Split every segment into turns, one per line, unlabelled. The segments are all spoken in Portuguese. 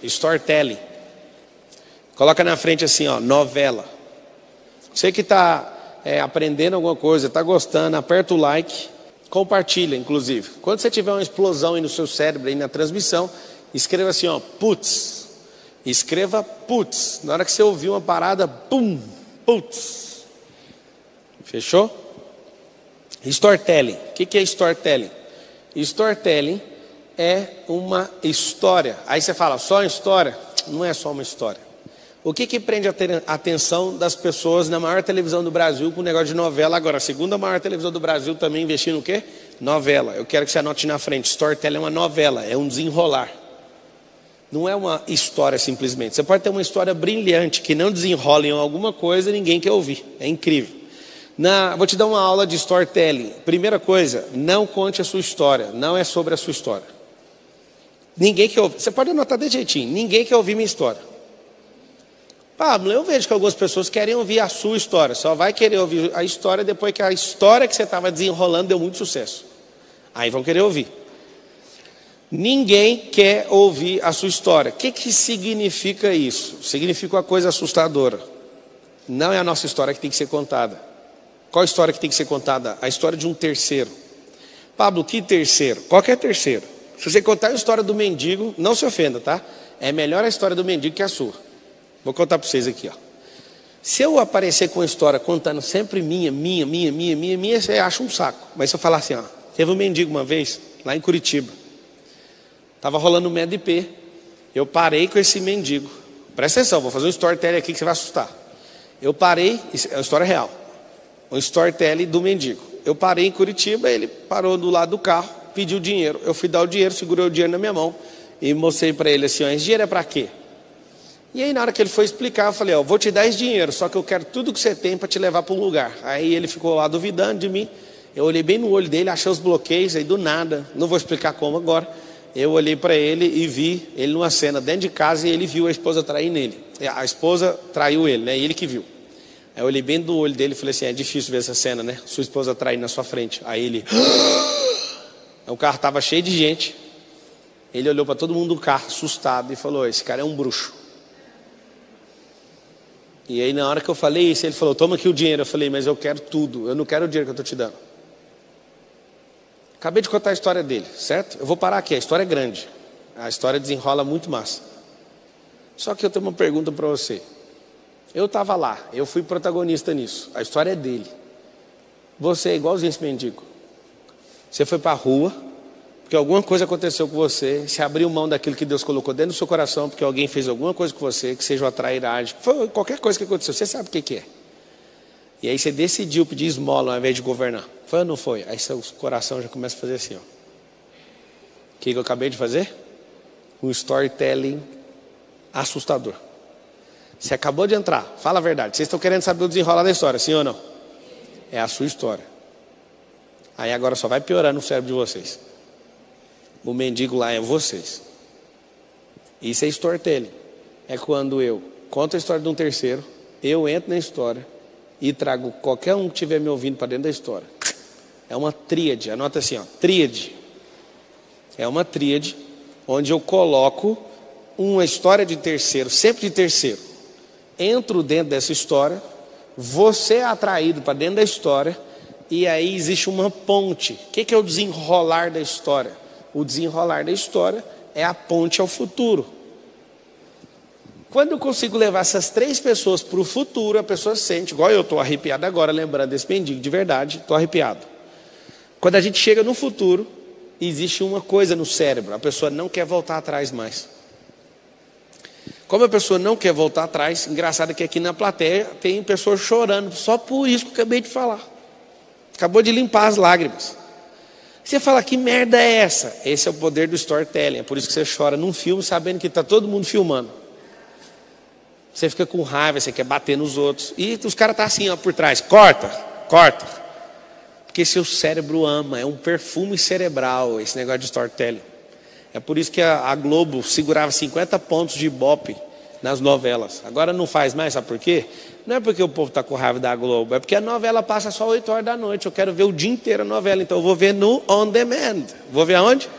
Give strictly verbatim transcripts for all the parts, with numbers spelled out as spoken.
Storytelling. Coloca na frente assim, ó, novela. Você que está é, aprendendo alguma coisa, está gostando, aperta o like, compartilha, inclusive. Quando você tiver uma explosão aí no seu cérebro, aí na transmissão, escreva assim, ó, putz. Escreva putz. Na hora que você ouvir uma parada, pum, putz. Fechou? Storytelling. O que é storytelling? Storytelling é uma história. Aí você fala, só uma história? Não é só uma história. O que que prende a atenção das pessoas na maior televisão do Brasil com o negócio de novela agora? A segunda maior televisão do Brasil também investindo no quê? Novela. Eu quero que você anote na frente. Storytelling é uma novela, é um desenrolar. Não é uma história simplesmente. Você pode ter uma história brilhante que não desenrola em alguma coisa e ninguém quer ouvir. É incrível. Na, vou te dar uma aula de storytelling. Primeira coisa, não conte a sua história. Não é sobre a sua história. Ninguém quer ouvir. Você pode anotar de jeitinho. Ninguém quer ouvir minha história. Pablo, eu vejo que algumas pessoas querem ouvir a sua história. Só vai querer ouvir a história depois que a história que você estava desenrolando deu muito sucesso. Aí vão querer ouvir. Ninguém quer ouvir a sua história. O que que significa isso? Significa uma coisa assustadora. Não é a nossa história que tem que ser contada. Qual a história que tem que ser contada? A história de um terceiro. Pablo, que terceiro? Qualquer terceiro. Se você contar a história do mendigo, não se ofenda, tá? É melhor a história do mendigo que a sua. Vou contar para vocês aqui, ó. Se eu aparecer com a história contando sempre minha, minha, minha, minha, minha, minha, você acha um saco. Mas se eu falar assim, ó, teve um mendigo uma vez, lá em Curitiba. Estava rolando um M D P. Eu parei com esse mendigo. Presta atenção, vou fazer um storytelling aqui que você vai assustar. Eu parei, é uma história real. Um storytelling do mendigo. Eu parei em Curitiba, ele parou do lado do carro, pediu dinheiro. Eu fui dar o dinheiro, segurei o dinheiro na minha mão e mostrei para ele assim, ó, esse dinheiro é para quê? E aí na hora que ele foi explicar, eu falei, ó, vou te dar esse dinheiro, só que eu quero tudo que você tem para te levar para um lugar. Aí ele ficou lá duvidando de mim. Eu olhei bem no olho dele, achei os bloqueios, aí do nada, não vou explicar como agora. Eu olhei para ele e vi ele numa cena dentro de casa e ele viu a esposa traindo ele. A esposa traiu ele, né? E ele que viu. Aí eu olhei bem no olho dele e falei assim, é difícil ver essa cena, né? Sua esposa traindo na sua frente. Aí ele... O carro estava cheio de gente. Ele olhou para todo mundo do carro, assustado, e falou, esse cara é um bruxo. E aí na hora que eu falei isso, ele falou, toma aqui o dinheiro. Eu falei, mas eu quero tudo, eu não quero o dinheiro que eu estou te dando. Acabei de contar a história dele, certo? Eu vou parar aqui, a história é grande. A história desenrola muito massa. Só que eu tenho uma pergunta para você. Eu estava lá, eu fui protagonista nisso. A história é dele. Você é igualzinho esse mendigo. Você foi para a rua, porque alguma coisa aconteceu com você, você abriu mão daquilo que Deus colocou dentro do seu coração, porque alguém fez alguma coisa com você, que seja uma trairagem, foi qualquer coisa que aconteceu, você sabe o que que é. E aí você decidiu pedir esmola ao invés de governar. Foi ou não foi? Aí seu coração já começa a fazer assim, ó. O que que eu acabei de fazer? Um storytelling assustador. Você acabou de entrar, fala a verdade. Vocês estão querendo saber o desenrolar da história, sim ou não? É a sua história. Aí agora só vai piorando o cérebro de vocês. O mendigo lá é vocês. Isso é storytelling. É quando eu conto a história de um terceiro, eu entro na história e trago qualquer um que estiver me ouvindo para dentro da história. É uma tríade, anota assim, ó, tríade. É uma tríade onde eu coloco uma história de terceiro, sempre de terceiro. Entro dentro dessa história, você é atraído para dentro da história e aí existe uma ponte. O que que é o desenrolar da história? O desenrolar da história é a ponte ao futuro. Quando eu consigo levar essas três pessoas para o futuro, a pessoa sente, igual eu estou arrepiado agora, lembrando desse mendigo, de verdade, estou arrepiado. Quando a gente chega no futuro, existe uma coisa no cérebro, a pessoa não quer voltar atrás mais. Como a pessoa não quer voltar atrás, engraçado que aqui na plateia tem pessoas chorando, só por isso que eu acabei de falar. Acabou de limpar as lágrimas. Você fala, que merda é essa? Esse é o poder do storytelling, é por isso que você chora num filme sabendo que está todo mundo filmando. Você fica com raiva, você quer bater nos outros. E os caras estão assim, ó, por trás. Corta, corta. Porque seu cérebro ama, é um perfume cerebral esse negócio de storytelling. É por isso que a, a Globo segurava cinquenta pontos de Ibope nas novelas. Agora não faz mais, sabe por quê? Não é porque o povo está com raiva da Globo, é porque a novela passa só oito horas da noite. Eu quero ver o dia inteiro a novela, então eu vou ver no on demand. Vou ver aonde?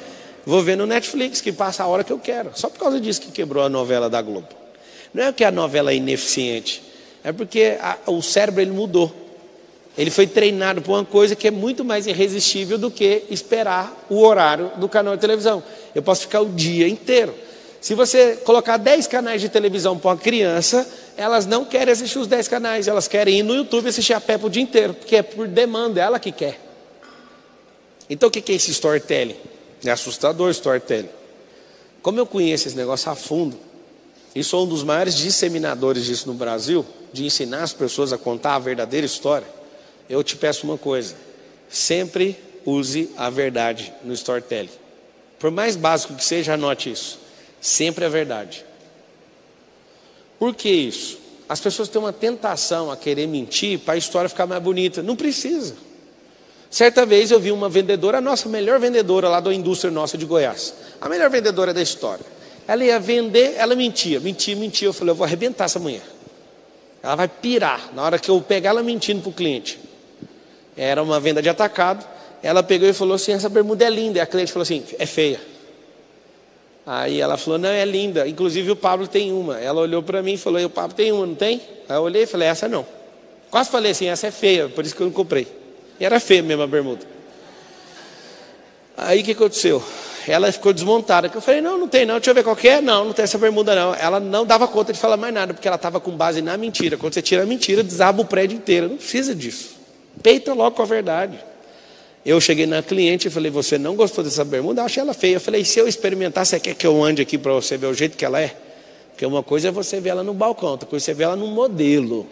Vou ver no Netflix, que passa a hora que eu quero. Só por causa disso que quebrou a novela da Globo. Não é que a novela é ineficiente, é porque a, o cérebro ele mudou. Ele foi treinado por uma coisa que é muito mais irresistível do que esperar o horário do canal de televisão. Eu posso ficar o dia inteiro. Se você colocar dez canais de televisão para uma criança, elas não querem assistir os dez canais, elas querem ir no YouTube e assistir a Peppa o dia inteiro, porque é por demanda, é ela que quer. Então o que é esse storytelling? É assustador o storytelling. Como eu conheço esse negócio a fundo, e sou um dos maiores disseminadores disso no Brasil, de ensinar as pessoas a contar a verdadeira história, eu te peço uma coisa: sempre use a verdade no storytelling. Por mais básico que seja, anote isso. Sempre a verdade. Por que isso? As pessoas têm uma tentação a querer mentir para a história ficar mais bonita. Não precisa. Certa vez eu vi uma vendedora, a nossa melhor vendedora lá da indústria nossa de Goiás, a melhor vendedora da história. Ela ia vender, ela mentia, mentia, mentia. Eu falei, eu vou arrebentar essa mulher. Ela vai pirar na hora que eu pegar ela mentindo para o cliente. Era uma venda de atacado. Ela pegou e falou assim, essa bermuda é linda. E a cliente falou assim, é feia. Aí ela falou, não, é linda. Inclusive o Pablo tem uma. Ela olhou para mim e falou, o Pablo tem uma, não tem? Aí eu olhei e falei, essa não. Quase falei assim, essa é feia, por isso que eu não comprei. E era feia mesmo a bermuda. Aí o que aconteceu? Ela ficou desmontada. Eu falei, não, não tem não, deixa eu ver qual que é. Não, não tem essa bermuda não. Ela não dava conta de falar mais nada, porque ela estava com base na mentira. Quando você tira a mentira, desaba o prédio inteiro. Não precisa disso. Peita logo com a verdade. Eu cheguei na cliente e falei, você não gostou dessa bermuda? Eu achei ela feia. Eu falei, se eu experimentar, você quer que eu ande aqui para você ver o jeito que ela é? Porque uma coisa é você ver ela no balcão, outra coisa é você ver ela no modelo.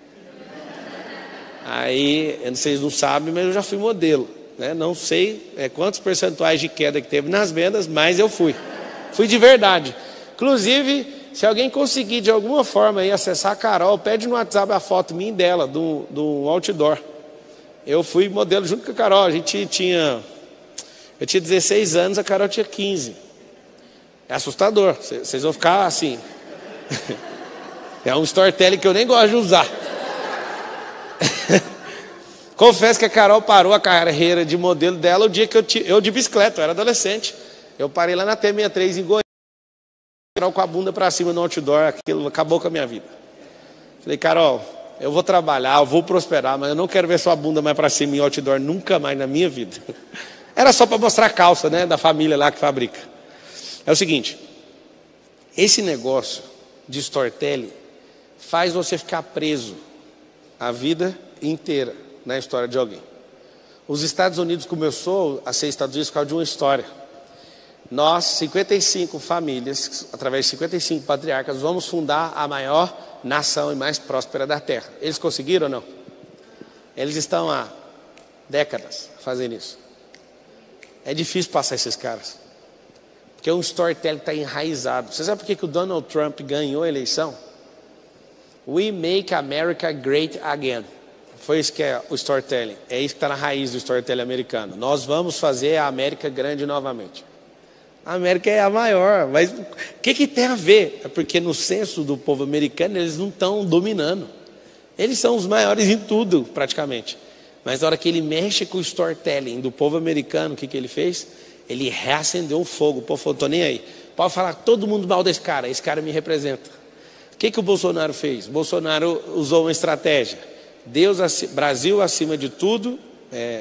Aí, vocês não sabem, mas eu já fui modelo. Né? Não sei é, quantos percentuais de queda que teve nas vendas, mas eu fui. Fui de verdade. Inclusive, se alguém conseguir de alguma forma aí acessar a Carol, pede no WhatsApp a foto minha e dela, do, do outdoor. Eu fui modelo junto com a Carol. A gente tinha... Eu tinha dezesseis anos, a Carol tinha quinze. É assustador. Vocês vão ficar assim. É um storytelling que eu nem gosto de usar. Confesso que a Carol parou a carreira de modelo dela o dia que eu, t... eu de bicicleta, eu era adolescente. Eu parei lá na T sessenta e três em Goiânia, Carol com a bunda para cima no outdoor, aquilo acabou com a minha vida. Falei, Carol, eu vou trabalhar, eu vou prosperar, mas eu não quero ver sua bunda mais para cima em outdoor nunca mais na minha vida. Era só para mostrar a calça, né, da família lá que fabrica. É o seguinte, esse negócio de storytelling faz você ficar preso a vida inteira na história de alguém. Os Estados Unidos começou a ser Estados Unidos por causa de uma história. Nós, cinquenta e cinco famílias, através de cinquenta e cinco patriarcas, vamos fundar a maior nação e mais próspera da Terra. Eles conseguiram ou não? Eles estão há décadas fazendo isso. É difícil passar esses caras. Porque um storytelling está enraizado. Você sabe por que, que o Donald Trump ganhou a eleição? We make America great again. Foi isso que é o storytelling. É isso que está na raiz do storytelling americano. Nós vamos fazer a América grande novamente. A América é a maior, mas o que, que tem a ver? É porque no senso do povo americano eles não estão dominando. Eles são os maiores em tudo, praticamente. Mas na hora que ele mexe com o storytelling do povo americano, o que, que ele fez? Ele reacendeu o fogo. O povo falou, estou nem aí. Pode falar todo mundo mal desse cara, esse cara me representa. O que, que o Bolsonaro fez? O Bolsonaro usou uma estratégia. Deus, Brasil acima de tudo, é,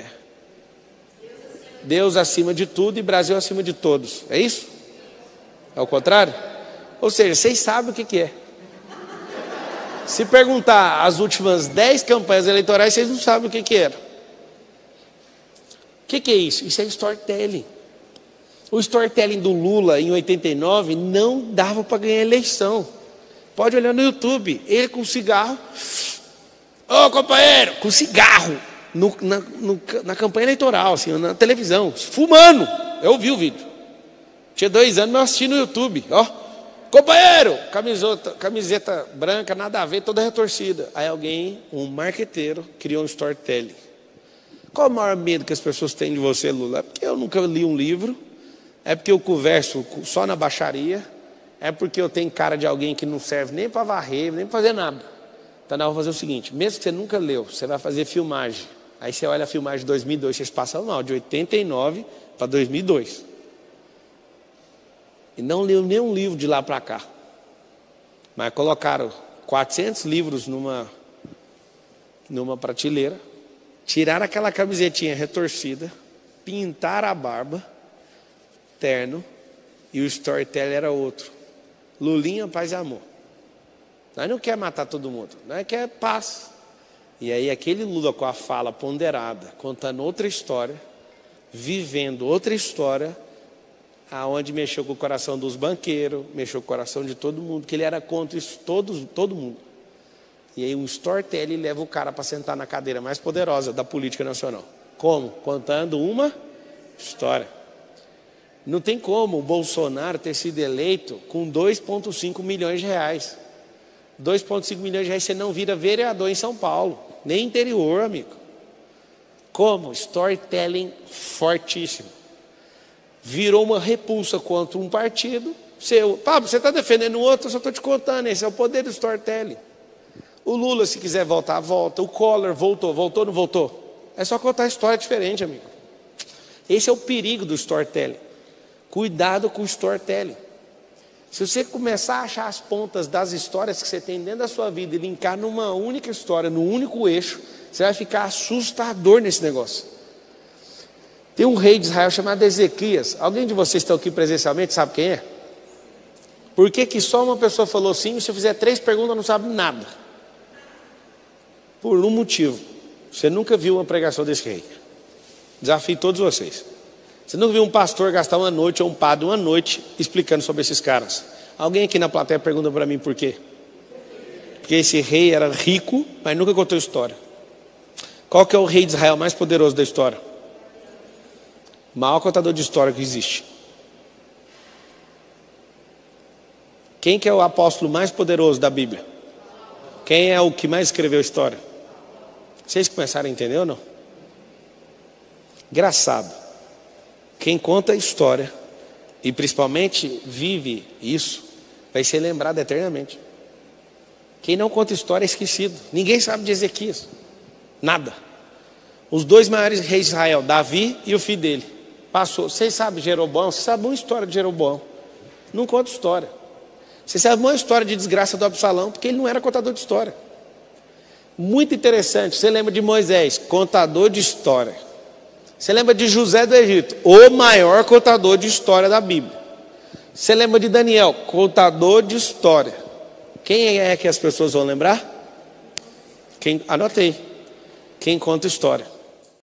Deus acima de tudo e Brasil acima de todos. É isso? É o contrário? Ou seja, vocês sabem o que, que é. Se perguntar as últimas dez campanhas eleitorais, vocês não sabem o que, que era. O que, que é isso? Isso é storytelling. O storytelling do Lula em oitenta e nove não dava para ganhar eleição. Pode olhar no YouTube, ele com cigarro. Ô oh, companheiro, com cigarro no, na, no, na campanha eleitoral, assim, na televisão, fumando. Eu vi o vídeo. Tinha dois anos, mas eu assisti no YouTube. Ó, oh, companheiro, camiseta, camiseta branca, nada a ver, toda retorcida. Aí alguém, um marqueteiro, criou um storytelling. Qual o maior medo que as pessoas têm de você, Lula? É porque eu nunca li um livro, é porque eu converso só na baixaria, é porque eu tenho cara de alguém que não serve nem para varrer, nem para fazer nada. Então, nós vamos fazer o seguinte, mesmo que você nunca leu, você vai fazer filmagem. Aí você olha a filmagem de dois mil e dois, vocês passam mal, de oitenta e nove para dois mil e dois. e não leu nenhum livro de lá para cá. Mas colocaram quatrocentos livros numa, numa prateleira, tiraram aquela camisetinha retorcida, pintaram a barba, terno, e o storytelling era outro. Lulinha, paz e amor. Nós não queremos matar todo mundo, nós queremos paz. E aí aquele Lula com a fala ponderada, contando outra história, vivendo outra história, aonde mexeu com o coração dos banqueiros, mexeu com o coração de todo mundo, que ele era contra isso, todos, todo mundo. E aí um storytelling leva o cara para sentar na cadeira mais poderosa da política nacional. Como? Contando uma história. Não tem como o Bolsonaro ter sido eleito com dois vírgula cinco milhões de reais. dois vírgula cinco milhões de reais você não vira vereador em São Paulo, nem interior, amigo. Como? Storytelling fortíssimo. Virou uma repulsa contra um partido. Seu, Pablo, você está defendendo o outro, eu só estou te contando, esse é o poder do storytelling. O Lula, se quiser voltar, volta. O Collor voltou, voltou, não voltou? É só contar história diferente, amigo. Esse é o perigo do storytelling. Cuidado com o storytelling. Se você começar a achar as pontas das histórias que você tem dentro da sua vida e linkar numa única história, num único eixo, você vai ficar assustador nesse negócio. Tem um rei de Israel chamado Ezequias. Alguém de vocês está aqui presencialmente, sabe quem é? Por que que só uma pessoa falou sim e se eu fizer três perguntas não sabe nada? Por um motivo. Você nunca viu uma pregação desse rei. Desafio todos vocês. Você nunca viu um pastor gastar uma noite ou um padre uma noite explicando sobre esses caras. Alguém aqui na plateia pergunta para mim por quê? Porque esse rei era rico, mas nunca contou história. Qual que é o rei de Israel mais poderoso da história? O maior contador de história que existe. Quem que é o apóstolo mais poderoso da Bíblia? Quem é o que mais escreveu história? Vocês começaram a entender ou não? Engraçado. Quem conta a história, e principalmente vive isso, vai ser lembrado eternamente. Quem não conta história é esquecido. Ninguém sabe de Ezequias. Nada. Os dois maiores reis de Israel, Davi e o filho dele. Passou. Vocês sabem de Jeroboão? Vocês sabem uma história de Jeroboão. Não conta história. Vocês sabem uma história de desgraça do Absalão, porque ele não era contador de história. Muito interessante. Você lembra de Moisés, contador de história. Você lembra de José do Egito, o maior contador de história da Bíblia. Você lembra de Daniel, contador de história. Quem é que as pessoas vão lembrar? Quem, anotei. Quem conta história.